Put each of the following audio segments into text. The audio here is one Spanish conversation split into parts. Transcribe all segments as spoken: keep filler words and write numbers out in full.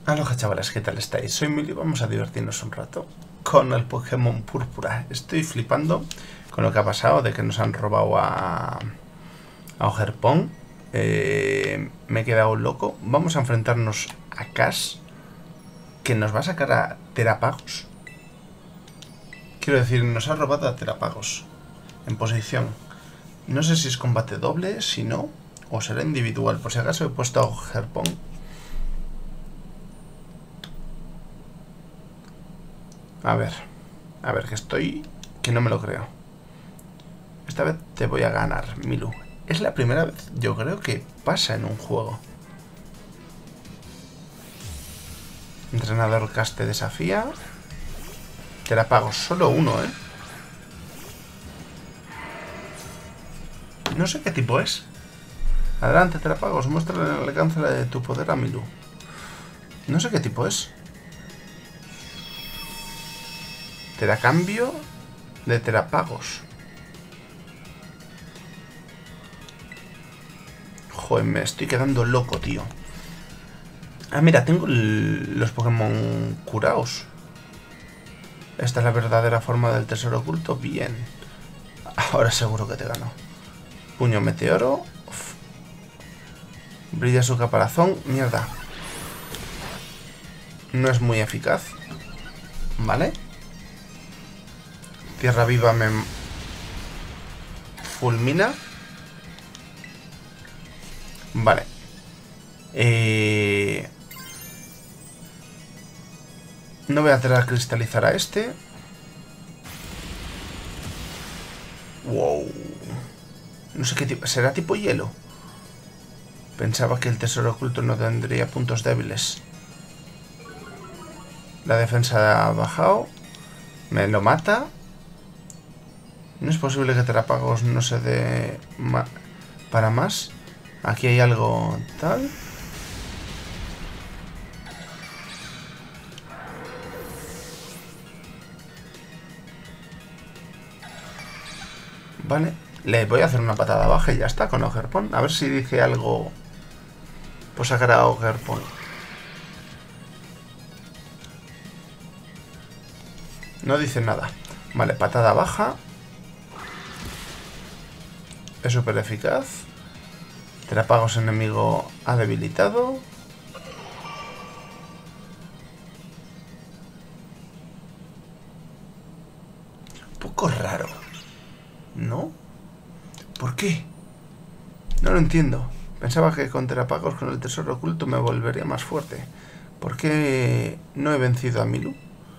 Aloha chavales, ¿qué tal estáis? Soy Mili, vamos a divertirnos un rato con el Pokémon Púrpura. Estoy flipando con lo que ha pasado, de que nos han robado a, a Ogerpon. Eh, me he quedado loco. Vamos a enfrentarnos a Cash, que nos va a sacar a Terapagos. Quiero decir, nos ha robado a Terapagos en posición. No sé si es combate doble, si no, o será individual. Por si acaso he puesto a Ogerpon. A ver, a ver, que estoy... que no me lo creo. Esta vez te voy a ganar, Milu. Es la primera vez, yo creo, que pasa en un juego. Entrenador Cash te desafía. Te la pago, solo uno, ¿eh? No sé qué tipo es. Adelante, Terapagos, muestra el alcance de tu poder a Milu. No sé qué tipo es. Teracambio de Terapagos. Joder, me estoy quedando loco, tío. Ah, mira, tengo los Pokémon curados. Esta es la verdadera forma del tesoro oculto. Bien. Ahora seguro que te gano. Puño meteoro. Uf. Brilla su caparazón. Mierda. No es muy eficaz. Vale. Tierra viva me fulmina. Vale. Eh... No voy a hacer a cristalizar a este. Wow. No sé qué tipo. ¿Será tipo hielo? Pensaba que el tesoro oculto no tendría puntos débiles. La defensa ha bajado. Me lo mata. No es posible que Terapagos no se dé ma para más. Aquí hay algo tal. Vale. Le voy a hacer una patada baja y ya está con Ogerpon. A ver si dice algo. Pues sacar a Ogerpon. No dice nada. Vale, patada baja. Es súper eficaz. Terapagos enemigo ha debilitado. Un poco raro, ¿no? ¿Por qué? No lo entiendo. Pensaba que con Terapagos, con el tesoro oculto, me volvería más fuerte. ¿Por qué no he vencido a Milu?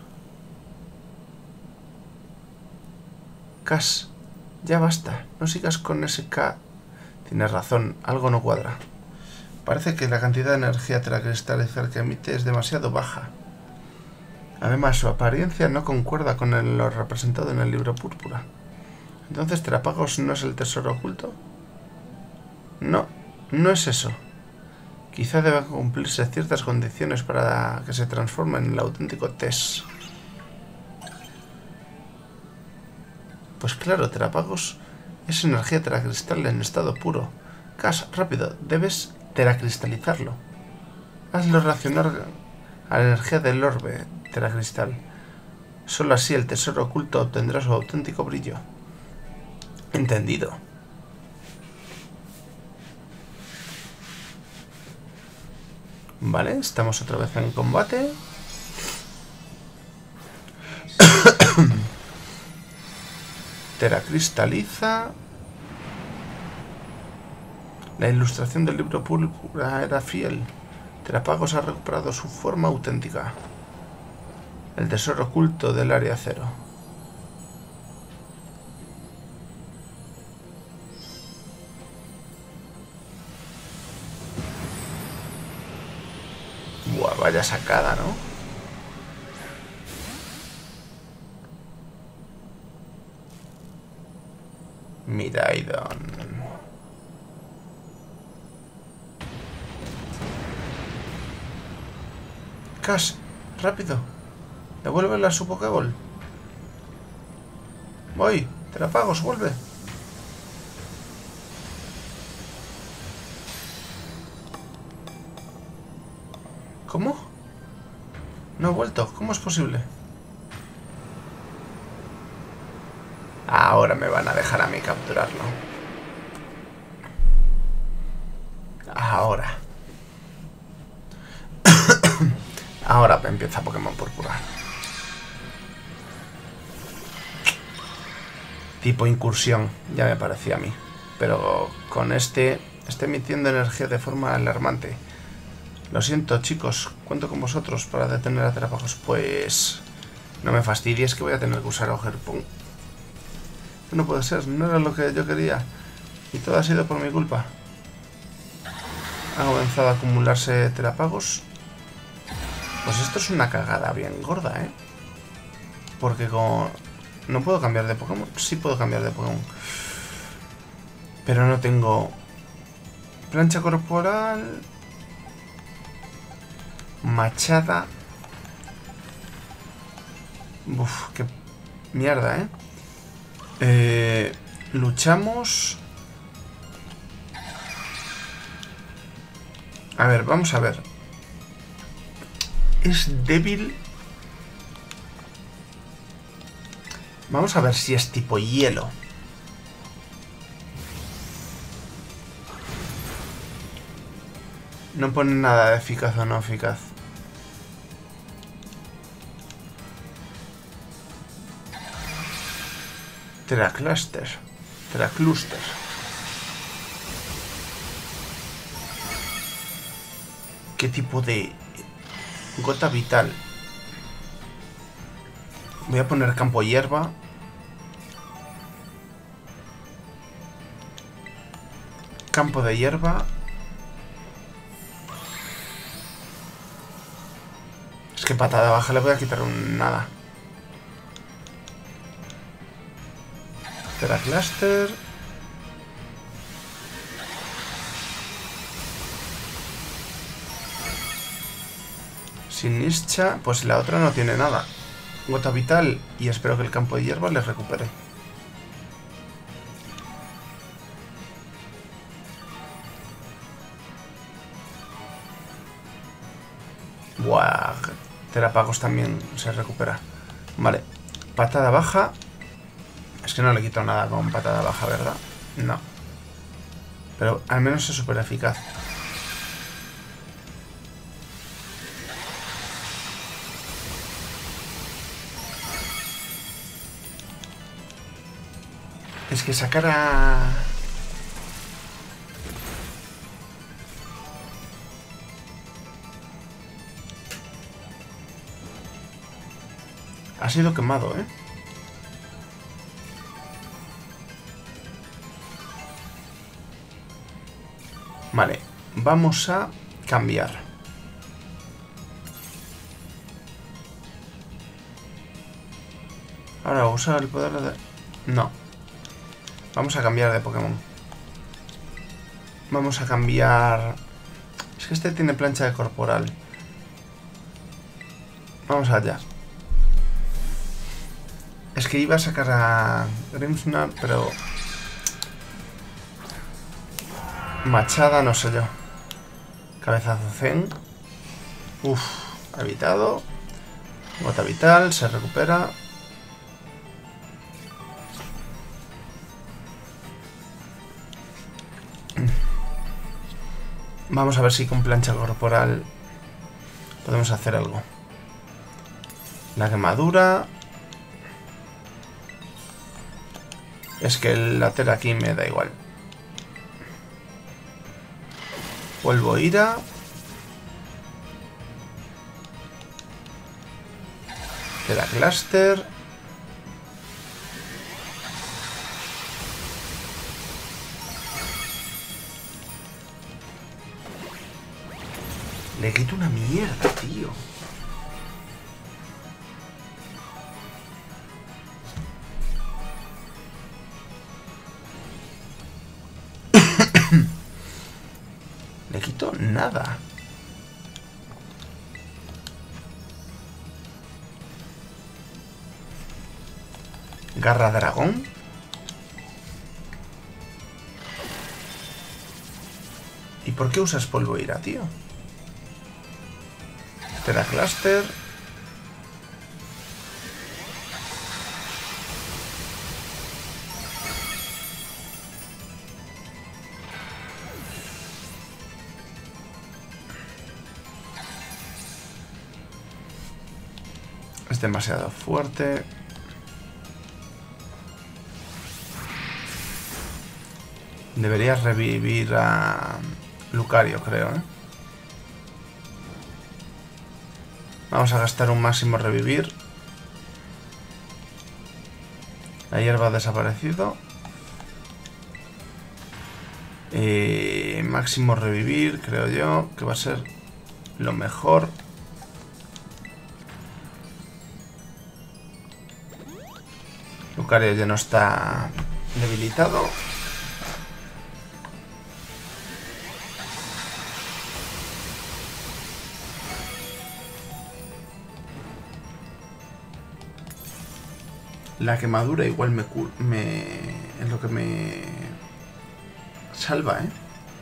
Cash, ya basta. No sigas con ese K. Tienes razón, algo no cuadra. Parece que la cantidad de energía teracristalizar que emite es demasiado baja. Además, su apariencia no concuerda con el, lo representado en el libro Púrpura. ¿Entonces Terapagos no es el tesoro oculto? No, no es eso. Quizá deban cumplirse ciertas condiciones para que se transforme en el auténtico Tess. Pues claro, Terapagos es energía teracristal en estado puro. Cash, rápido, debes teracristalizarlo. Hazlo reaccionar a la energía del orbe teracristal. Solo así el tesoro oculto obtendrá su auténtico brillo. Entendido. Vale, estamos otra vez en combate. Teracristaliza. La ilustración del libro Púrpura era fiel. Terapagos ha recuperado su forma auténtica. El tesoro oculto del área cero. Buah, vaya sacada, ¿no? Miraidon. Cash, rápido. Devuélvela a su Pokéball. Voy, Terapagos, vuelve. ¿Cómo? No ha vuelto. ¿Cómo es posible? Ahora me van a dejar a mí capturarlo. Ahora. Ahora empieza Pokémon Púrpura. Tipo incursión, ya me parecía a mí. Pero con este... Está emitiendo energía de forma alarmante. Lo siento, chicos. Cuento con vosotros para detener a Terapagos. Pues... No me fastidies que voy a tener que usar Ogerpon. No puede ser, no era lo que yo quería. Y todo ha sido por mi culpa. Ha comenzado a acumularse Terapagos. Pues esto es una cagada bien gorda, ¿eh? Porque con... ¿No puedo cambiar de Pokémon? Sí puedo cambiar de Pokémon. Pero no tengo... Plancha corporal... Machada... Uf, qué mierda, ¿eh? Eh... Luchamos... A ver, vamos a ver. Es débil... Vamos a ver si es tipo hielo. No pone nada de eficaz o no eficaz. Teracluster. Teracluster. ¿Qué tipo de gota vital? Voy a poner campo hierba. Campo de hierba. Es que patada baja le voy a quitar un nada. Teracluster. Sinischa. Pues la otra no tiene nada. Gota vital. Y espero que el campo de hierba les recupere. Buah. Terapagos también se recupera. Vale. Patada baja. Es que no le quito nada con patada baja, ¿verdad? No. Pero al menos es súper eficaz. Es que sacar a... Ha sido quemado, ¿eh? Vale, vamos a cambiar. Ahora usar el poder de... No. Vamos a cambiar de Pokémon. Vamos a cambiar... Es que este tiene plancha de corporal. Vamos allá. Es que iba a sacar a Grimmsnarl, pero... Machada, no sé yo. Cabezazo Zen. Uf, evitado. Gota vital, se recupera. Vamos a ver si con plancha corporal podemos hacer algo. La quemadura. Es que el later aquí me da igual. Vuelvo ira. Teracluster. Le quito una mierda, tío. Le quito nada. Garra dragón. ¿Y por qué usas polvo ira, tío? Teracluster. Es demasiado fuerte. Deberías revivir a Lucario, creo, ¿eh? Vamos a gastar un máximo revivir. La hierba ha desaparecido. Eh, máximo revivir, creo yo, que va a ser lo mejor. Lucario ya no está debilitado. La quemadura igual me, me es lo que me salva, ¿eh?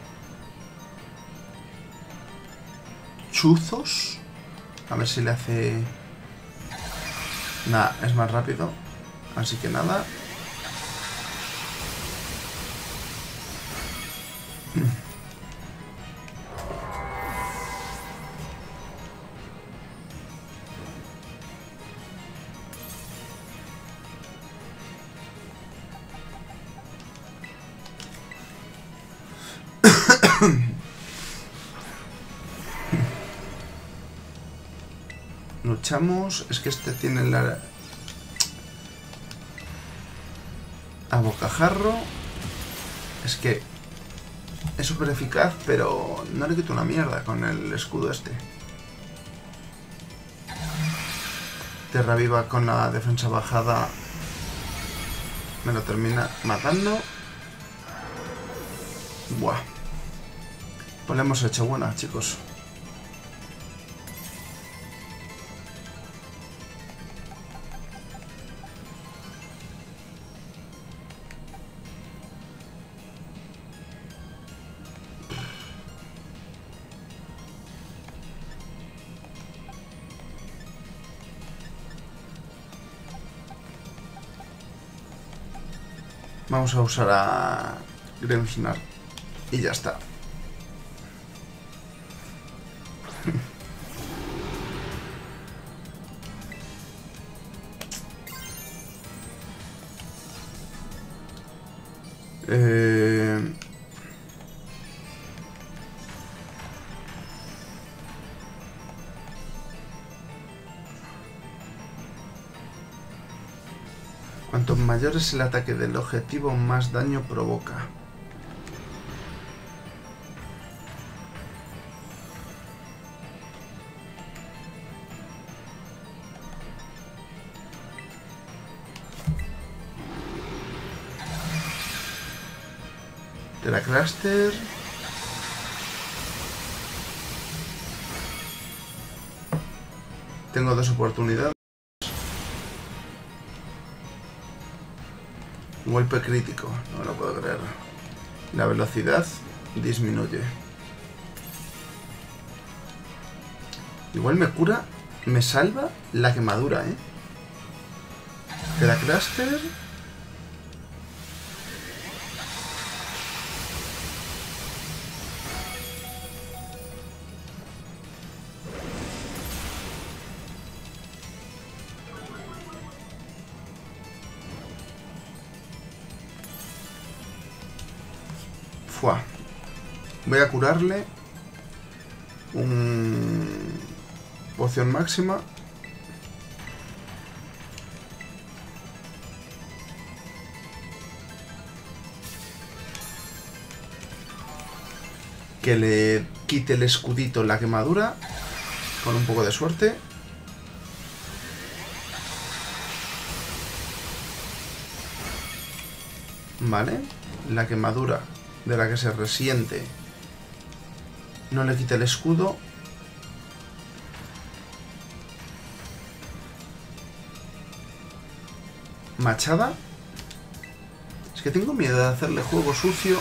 Chuzos. A ver si le hace... Nada, es más rápido. Así que nada. Luchamos. Es que este tiene la... A bocajarro. Es que... Es súper eficaz, pero no le quito una mierda con el escudo este. Te reviva con la defensa bajada. Me lo termina matando. Buah. Pues le hemos hecho buena, chicos. Vamos a usar a Grimmsnarl y ya está. eh... Cuanto mayor es el ataque del objetivo, más daño provoca. Teracluster. Tengo dos oportunidades. Golpe crítico, no lo puedo creer. La velocidad disminuye. Igual me cura, me salva la quemadura, ¿eh? Teracluster. Fua. Voy a curarle un poción máxima. Que le quite el escudito la quemadura con un poco de suerte. Vale, la quemadura de la que se resiente no le quita el escudo. Machada. Es que tengo miedo de hacerle juego sucio.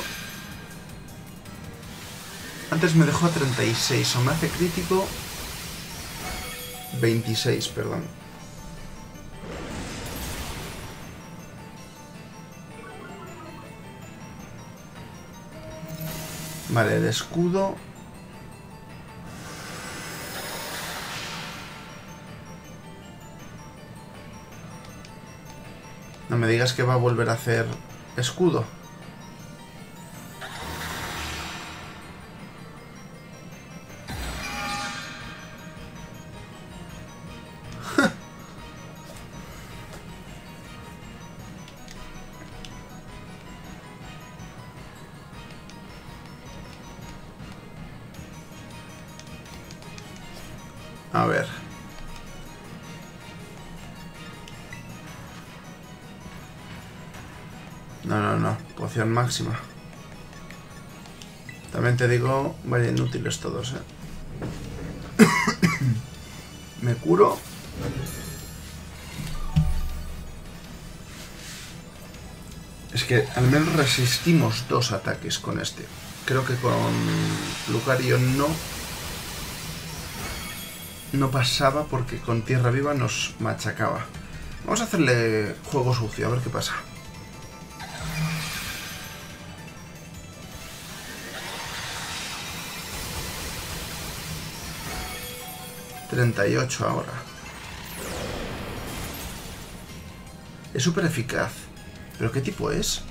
Antes me dejó a treinta y seis, o me hace crítico. veintiséis, perdón. Vale, el escudo. No me digas que va a volver a hacer escudo. A ver. No, no, no. Poción máxima. También te digo, vaya inútiles todos, ¿eh? Me curo. Es que al menos resistimos dos ataques con este. Creo que con Lucario no... No pasaba porque con Tierra Viva nos machacaba. Vamos a hacerle juego sucio, a ver qué pasa. treinta y ocho ahora. Es súper eficaz. ¿Pero qué tipo es?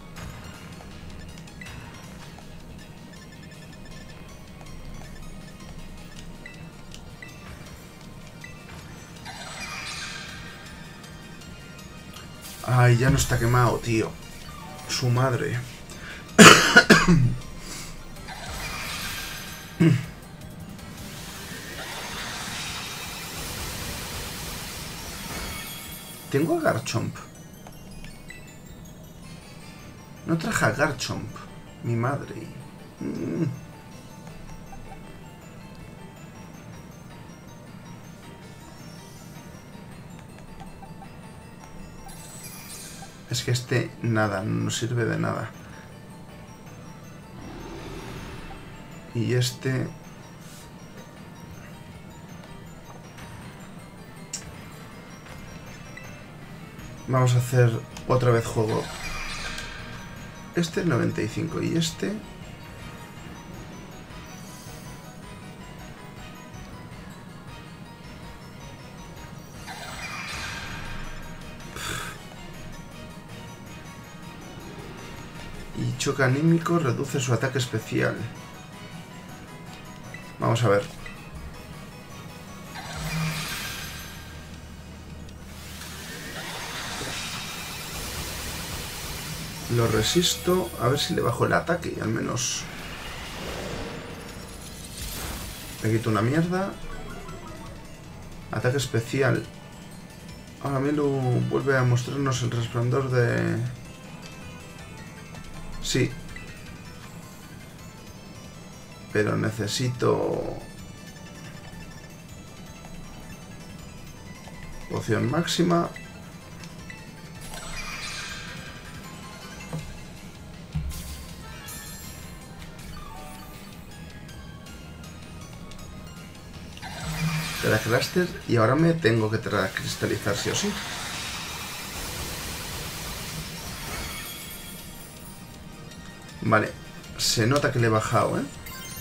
Ay, ya no está quemado, tío. Su madre. Tengo a Garchomp. No traje a Garchomp. Mi madre. Mm. Es que este nada, no sirve de nada. Y este... Vamos a hacer otra vez juego. Este noventa y cinco y este... Y choque anímico reduce su ataque especial. Vamos a ver. Lo resisto, a ver si le bajo el ataque, al menos. Le quito una mierda. Ataque especial. Ahora Milu vuelve a mostrarnos el resplandor de... Sí. Pero necesito... Poción máxima. Teracluster y ahora me tengo que cristalizar sí o sí. Vale, se nota que le he bajado, ¿eh?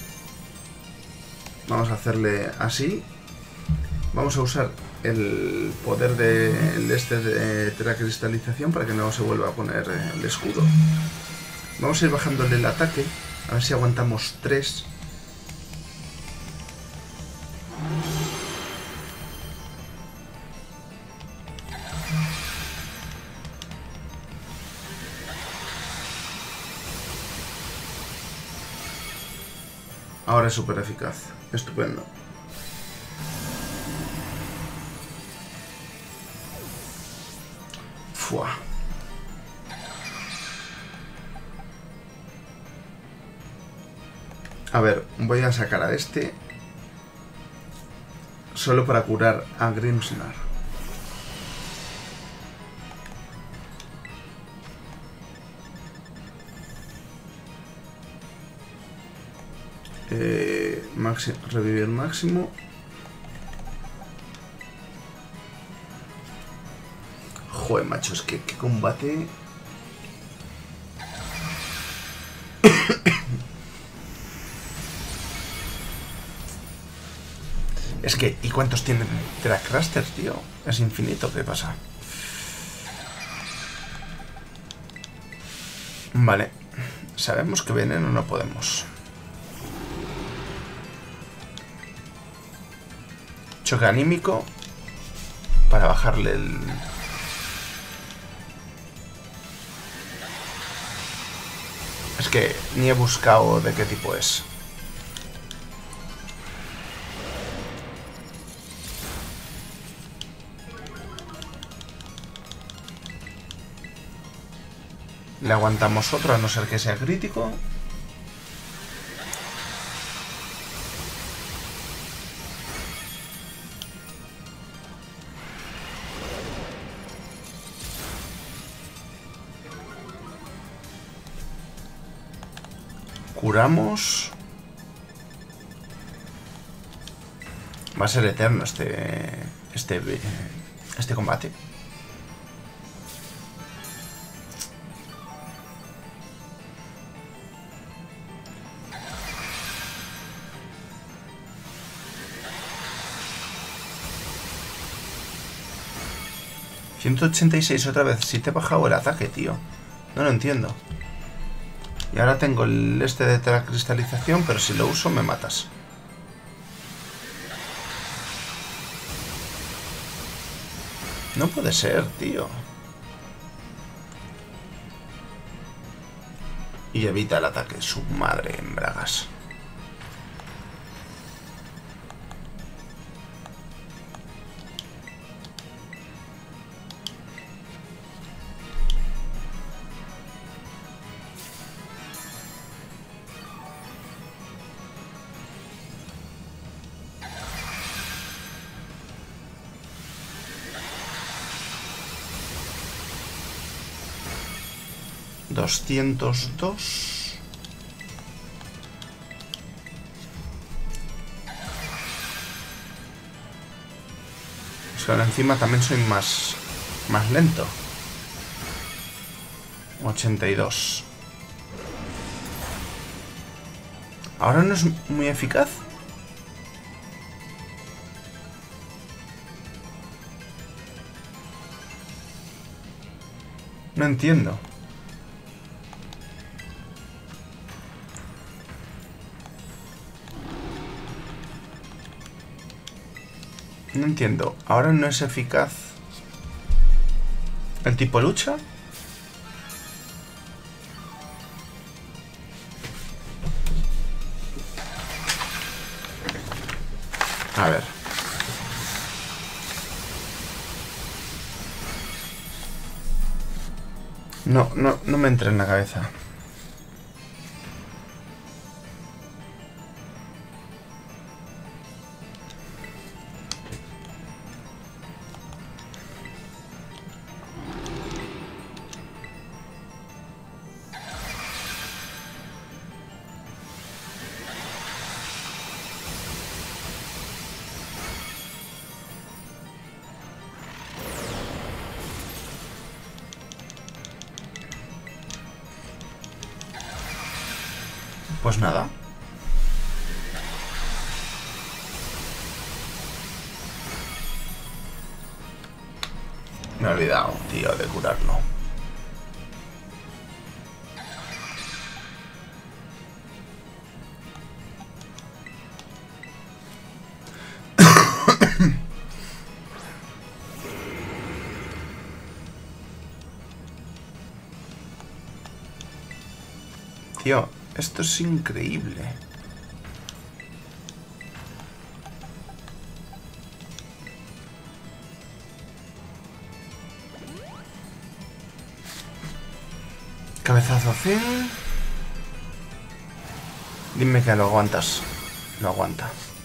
Vamos a hacerle así. Vamos a usar el poder de este de teracristalización para que no se vuelva a poner el escudo. Vamos a ir bajándole el ataque, a ver si aguantamos tres. Ahora es súper eficaz. Estupendo. Fua. A ver, voy a sacar a este solo para curar a Grimmsnarr. Eh, máximo, revivir máximo. Joder, macho, es que qué combate. Es que, ¿y cuántos tienen Teracluster, tío? Es infinito, ¿qué pasa? Vale. Sabemos que veneno no podemos. Choque anímico. Para bajarle el... Es que ni he buscado de qué tipo es. Le aguantamos otro, a no ser que sea crítico. Curamos. Va a ser eterno este... Este... Este combate. ciento ochenta y seis otra vez. Si te he bajado el ataque, tío. No lo entiendo. Y ahora tengo el este de teracristalización, pero si lo uso me matas. No puede ser, tío. Y evita el ataque. Su madre en bragas. doscientos dos. Es que ahora encima también soy más, más lento. ochenta y dos. Ahora no es muy eficaz. No entiendo. No entiendo. ¿Ahora no es eficaz el tipo lucha? A ver. No, no, no me entra en la cabeza. Pues nada. Me he olvidado, tío, de curarlo. Tío, esto es increíble. Cabezazo fin. Dime que lo aguantas. Lo aguanta.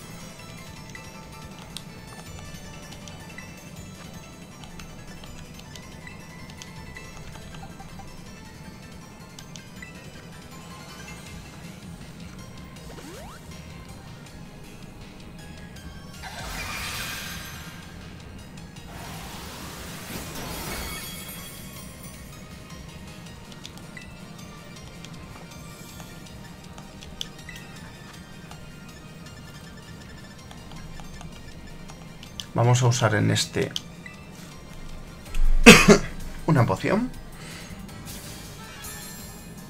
Vamos a usar en este una poción.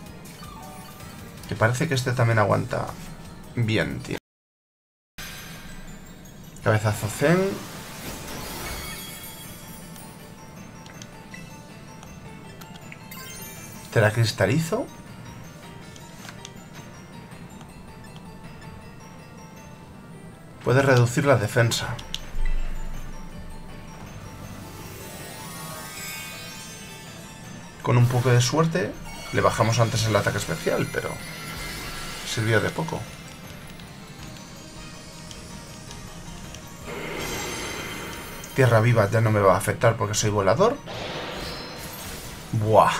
parece que este también aguanta bien, tío. Cabezazo Zen. Teracristalizo. Puede reducir la defensa. Con un poco de suerte le bajamos antes el ataque especial, pero sirvió de poco. Tierra viva ya no me va a afectar porque soy volador. Buah.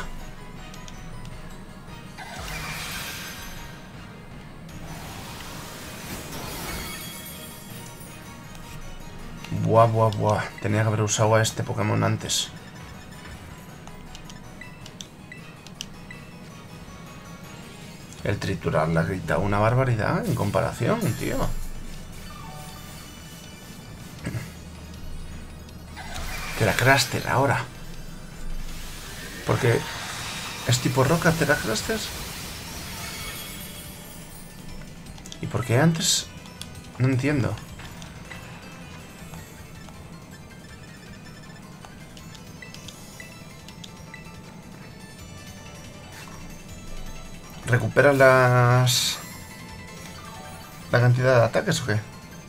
Buah, buah, buah. Tenía que haber usado a este Pokémon antes. El triturar la grita una barbaridad en comparación, tío. Teracraster ahora. Porque es tipo roca Teracraster. ¿Y por qué antes? No entiendo. ¿Recupera las... la cantidad de ataques o qué?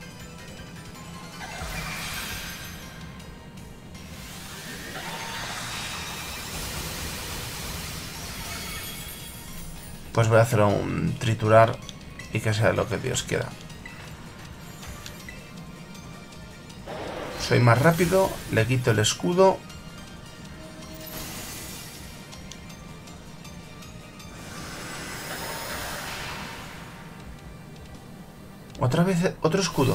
Pues voy a hacer un triturar y que sea lo que Dios quiera. Soy más rápido, le quito el escudo. Otra vez otro escudo.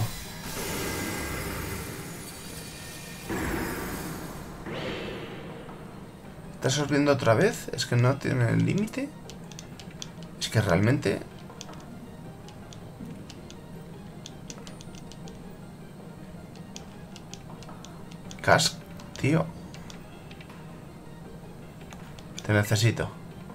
¿Estás absorbiendo otra vez? Es que no tiene el límite. Es que realmente... Cask, tío. Te necesito.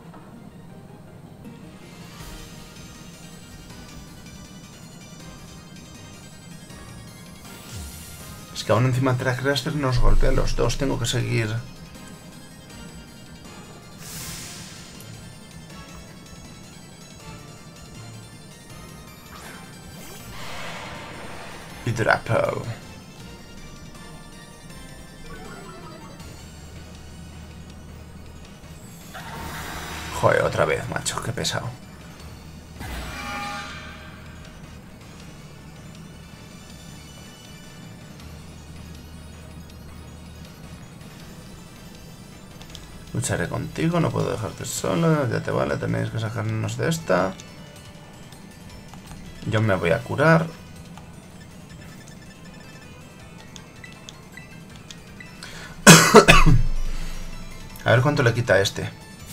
Es que aún encima Teracraster nos golpea a los dos. Tengo que seguir... Hidrapple. Joder, otra vez, macho, qué pesado. Lucharé contigo, no puedo dejarte solo, ya te vale, tenéis que sacarnos de esta. Yo me voy a curar. A ver cuánto le quita a este.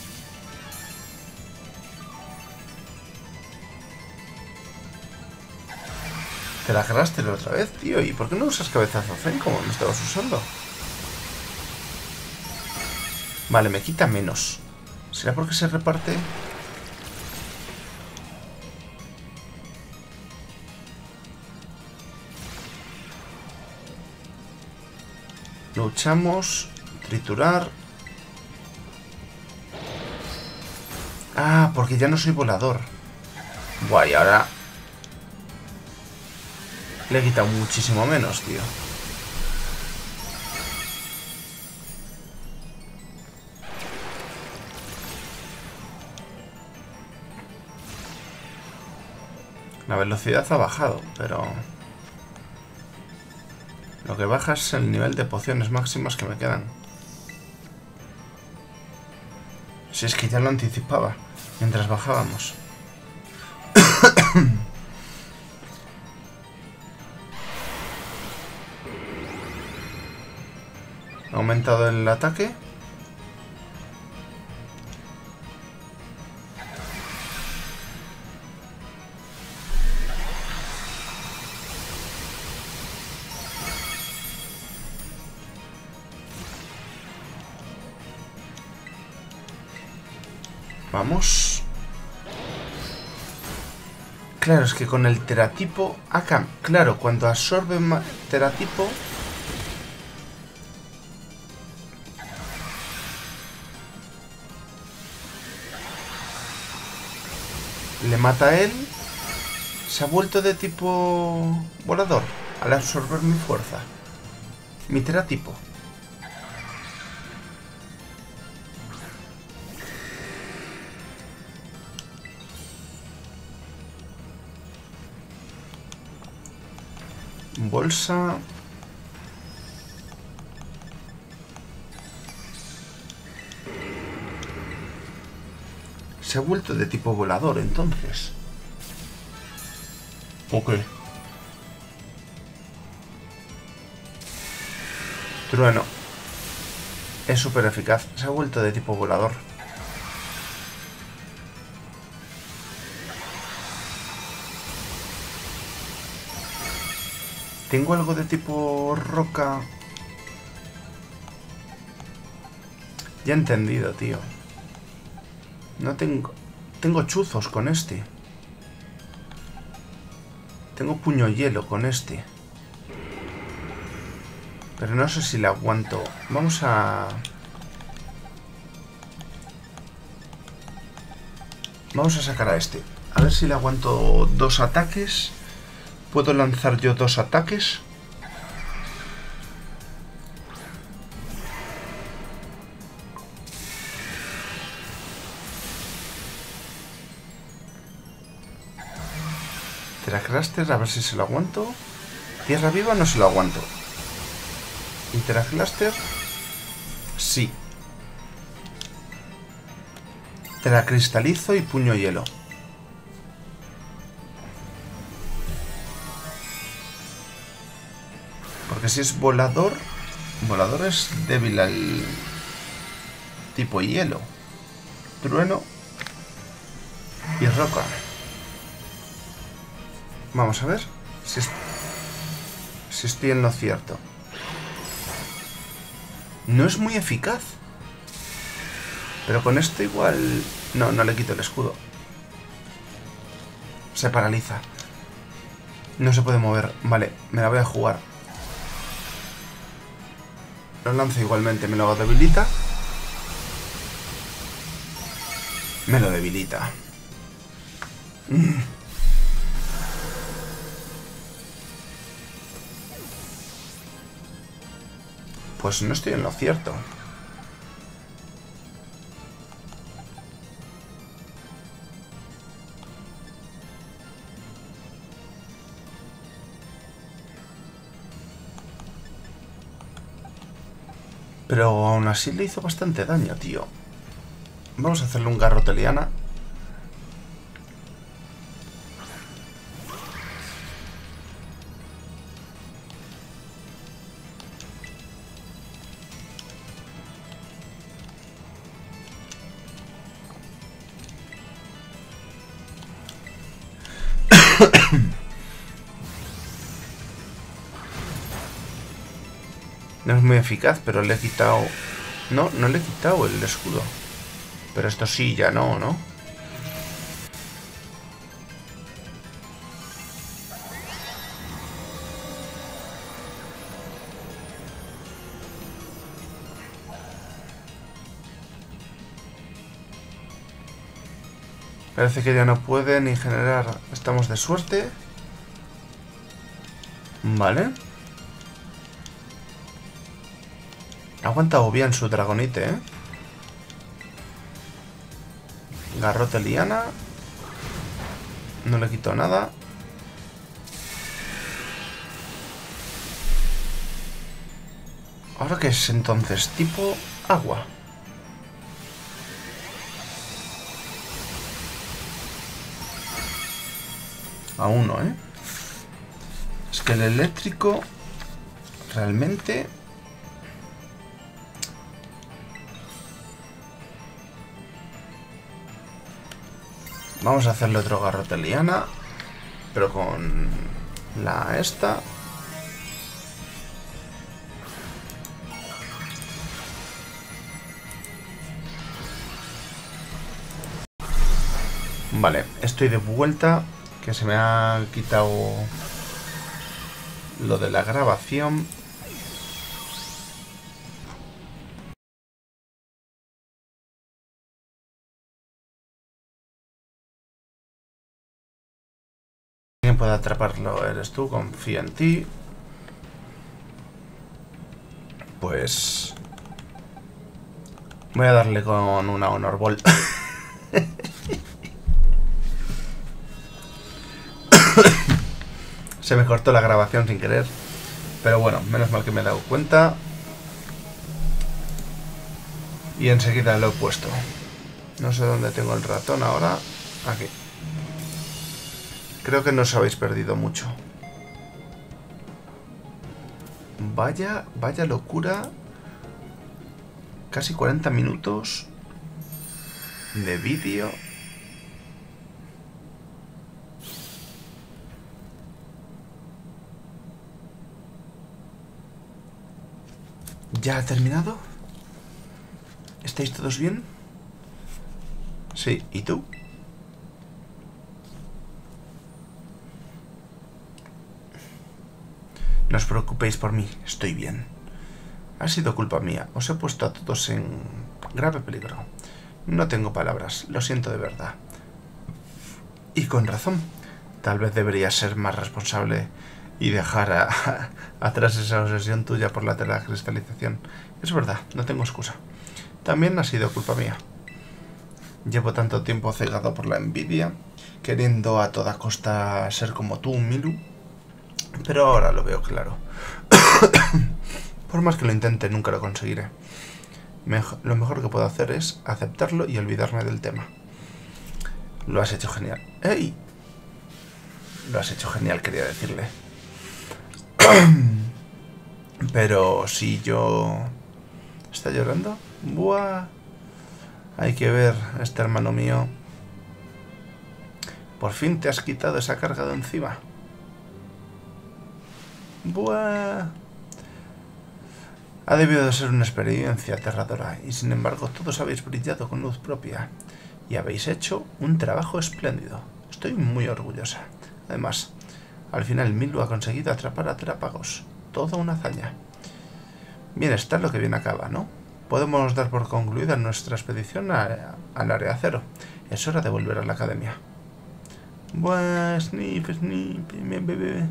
Te la agarraste la otra vez, tío. ¿Y por qué no usas cabezazo Zen como lo estabas usando? Vale, me quita menos. ¿Será porque se reparte? Luchamos. Triturar. Ah, porque ya no soy volador. Buah, y ahora... le he quitado muchísimo menos, tío. La velocidad ha bajado, pero... lo que baja es el nivel de pociones máximas que me quedan. Si es que ya lo anticipaba mientras bajábamos. Ha aumentado el ataque. Vamos. Claro, es que con el teratipo... Acá, claro, cuando absorbe teratipo... Le mata a él. Se ha vuelto de tipo volador al absorber mi fuerza. Mi teratipo. Bolsa. Se ha vuelto de tipo volador, entonces. Ok. Trueno. Es súper eficaz. Se ha vuelto de tipo volador. ¿Tengo algo de tipo roca? Ya he entendido, tío. No tengo... Tengo chuzos con este. Tengo puño hielo con este. Pero no sé si le aguanto. Vamos a... Vamos a sacar a este. A ver si le aguanto dos ataques. ¿Puedo lanzar yo dos ataques? Teracluster, a ver si se lo aguanto. Tierra viva no se lo aguanto. ¿Y Teracluster? Sí. Teracristalizo y puño hielo. Porque si es volador... Volador es débil al tipo hielo. Trueno y roca. Vamos a ver si, es, si estoy en lo cierto. No es muy eficaz. Pero con esto igual... No, no le quito el escudo. Se paraliza. No se puede mover. Vale, me la voy a jugar. Lo lanzo igualmente, me lo debilita. Me lo debilita. Mm. Pues no estoy en lo cierto. Pero aún así le hizo bastante daño, tío. Vamos a hacerle un garroteliana. No es muy eficaz, pero le he quitado... No, no le he quitado el escudo. Pero esto sí, ya no, ¿no? Parece que ya no puede ni generar... Estamos de suerte. Vale. Ha aguantado bien su dragonite, ¿eh? Garrote liana. No le quito nada. ¿Ahora qué es entonces? Tipo agua. A uno, ¿eh? Es que el eléctrico... Realmente... Vamos a hacerle otro garrote liana. Pero con... La esta... Vale, estoy de vuelta. Que se me ha quitado lo de la grabación. ¿Quién puede atraparlo? Eres tú, confío en ti. Pues voy a darle con una Honor Ball. Se me cortó la grabación sin querer. Pero bueno, menos mal que me he dado cuenta. Y enseguida lo he puesto. No sé dónde tengo el ratón ahora. Aquí. Creo que no os habéis perdido mucho. Vaya, vaya locura. Casi cuarenta minutos de vídeo. ¿Ya ha terminado? ¿Estáis todos bien? Sí, ¿y tú? No os preocupéis por mí, estoy bien. Ha sido culpa mía, os he puesto a todos en grave peligro. No tengo palabras, lo siento de verdad. Y con razón, tal vez deberías ser más responsable y dejar a, a, atrás esa obsesión tuya por la telecristalización. Es verdad, no tengo excusa. También ha sido culpa mía. Llevo tanto tiempo cegado por la envidia, queriendo a toda costa ser como tú, Milu, pero ahora lo veo claro. Por más que lo intente, nunca lo conseguiré. Mejo- lo mejor que puedo hacer es aceptarlo y olvidarme del tema. Lo has hecho genial. ¡Ey! Lo has hecho genial, quería decirle. Pero si yo... ¿Está llorando? ¡Buah! Hay que ver, este hermano mío. Por fin te has quitado esa carga de encima. ¡Buah! Ha debido de ser una experiencia aterradora, y sin embargo todos habéis brillado con luz propia, y habéis hecho un trabajo espléndido. Estoy muy orgullosa. Además, al final Milu ha conseguido atrapar a Trápagos. Toda una hazaña. Bien, está lo que bien acaba, ¿no? Podemos dar por concluida nuestra expedición a, al área cero. Es hora de volver a la academia. Buah, snip, snip, bebé.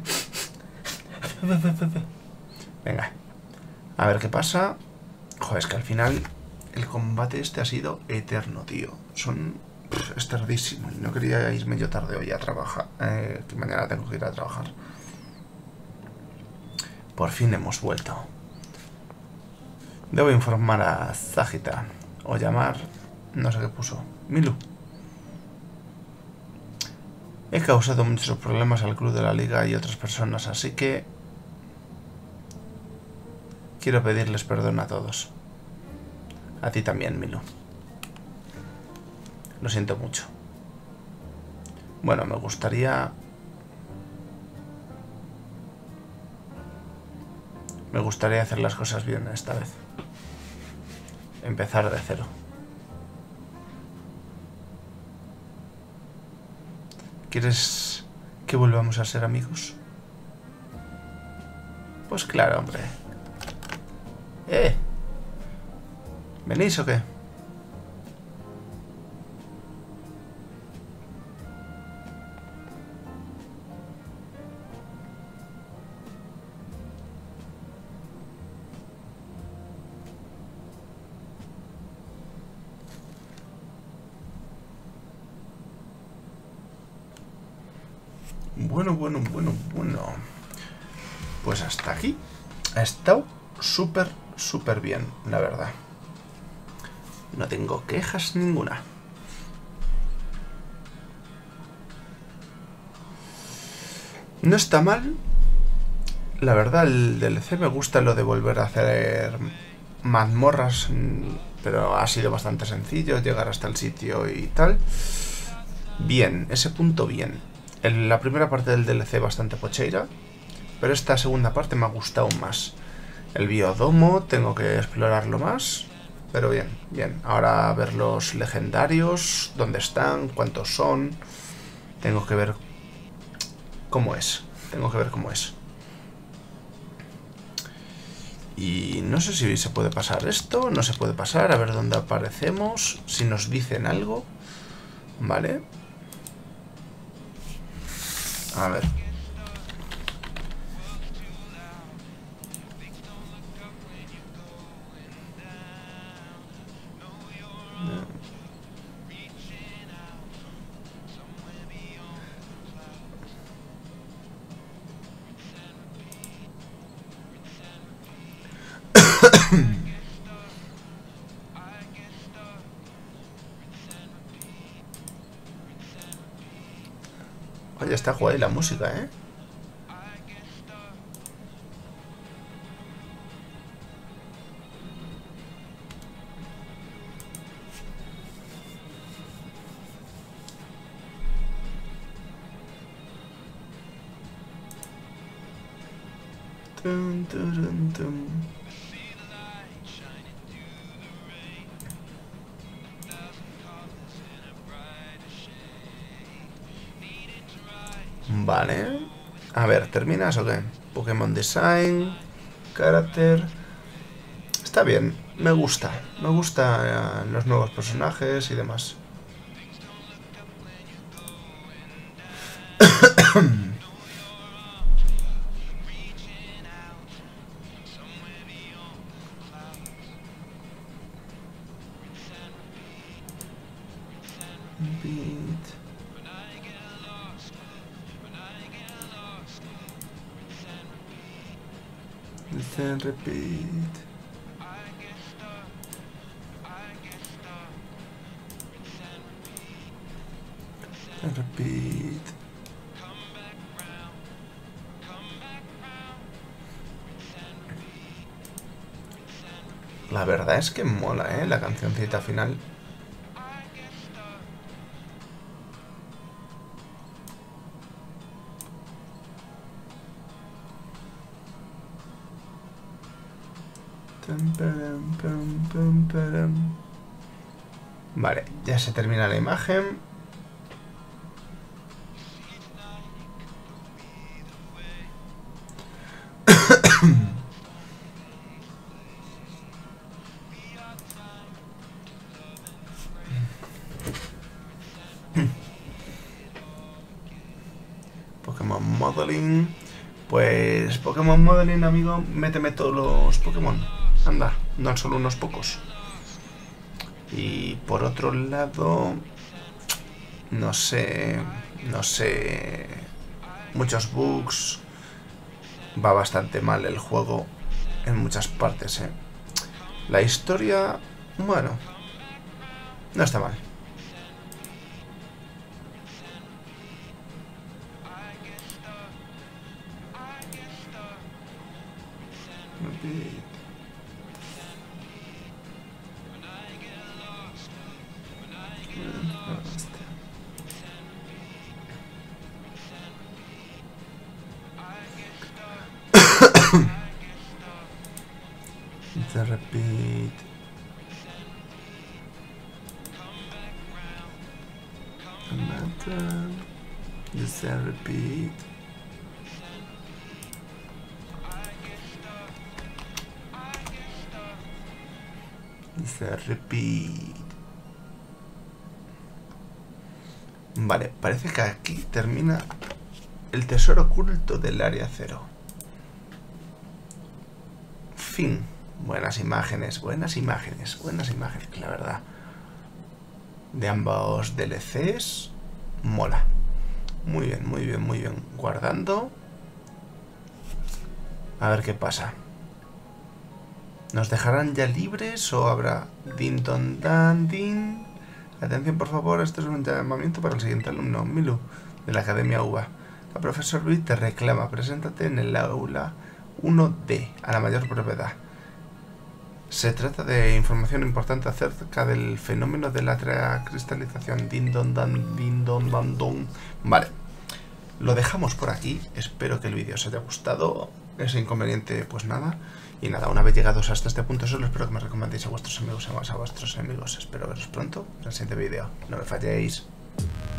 Venga. A ver qué pasa. Joder, es que al final el combate este ha sido eterno, tío. Son... Pff, es tardísimo y no quería irme yo tarde hoy a trabajar. Eh, que mañana tengo que ir a trabajar. Por fin hemos vuelto. Debo informar a Zagita. O llamar... No sé qué puso. Milu. He causado muchos problemas al club de la liga y otras personas, así que... Quiero pedirles perdón a todos. A ti también, Milu. Lo siento mucho. Bueno, me gustaría... Me gustaría hacer las cosas bien esta vez. Empezar de cero. ¿Quieres que volvamos a ser amigos? Pues claro, hombre. ¿Eh? ¿Venís o qué? Bueno, bueno, bueno, bueno. Pues hasta aquí. Ha estado súper, súper bien, la verdad. No tengo quejas ninguna. No está mal. La verdad, el D L C me gusta lo de volver a hacer mazmorras, pero ha sido bastante sencillo llegar hasta el sitio y tal. Bien, ese punto bien. En la primera parte del D L C bastante pocheira, pero esta segunda parte me ha gustado más. El biodomo, tengo que explorarlo más, pero bien, bien. Ahora a ver los legendarios, dónde están, cuántos son. Tengo que ver cómo es. Tengo que ver cómo es. Y no sé si se puede pasar esto, no se puede pasar, a ver dónde aparecemos, si nos dicen algo. Vale. A ver. Oye, está guay la música, ¿eh? Tum, turum, tum. Vale. A ver, ¿terminas o qué? Pokémon Design, Carácter. Está bien, me gusta. Me gustan los nuevos personajes y demás. Listen, repeat. Listen, repeat. La verdad es que mola, ¿eh? La cancioncita final. Vale, ya se termina la imagen. Pokémon Modeling. Pues Pokémon Modeling, amigo, méteme todos los Pokémon. Anda, no solo unos pocos. Y por otro lado, no sé, no sé, muchos bugs. Va bastante mal el juego en muchas partes, ¿eh? La historia, bueno, no está mal. The repeat. Matter. Just repeat. Just repeat. Vale, parece que aquí termina el tesoro oculto del área cero. Fin. Buenas imágenes, buenas imágenes, buenas imágenes, la verdad. De ambos D L Cs, mola. Muy bien, muy bien, muy bien. Guardando. A ver qué pasa. ¿Nos dejarán ya libres o habrá din don dan din? Atención, por favor, esto es un llamamiento para el siguiente alumno, Milu, de la Academia U B A. La profesora Luis te reclama, preséntate en el aula uno D, a la mayor brevedad. Se trata de información importante acerca del fenómeno de la cristalización. Din don dan, din don dan don. Vale, lo dejamos por aquí. Espero que el vídeo os haya gustado. Ese inconveniente, pues nada. Y nada, una vez llegados hasta este punto, solo espero que me recomendéis a vuestros amigos y más a vuestros amigos. Espero veros pronto en el siguiente vídeo. No me falléis.